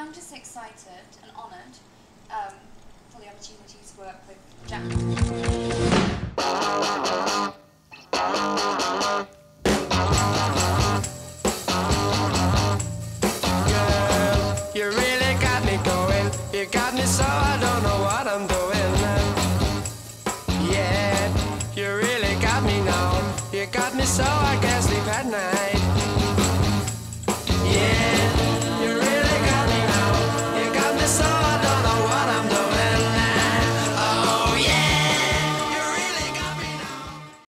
I'm just excited and honoured for the opportunity to work with Jack.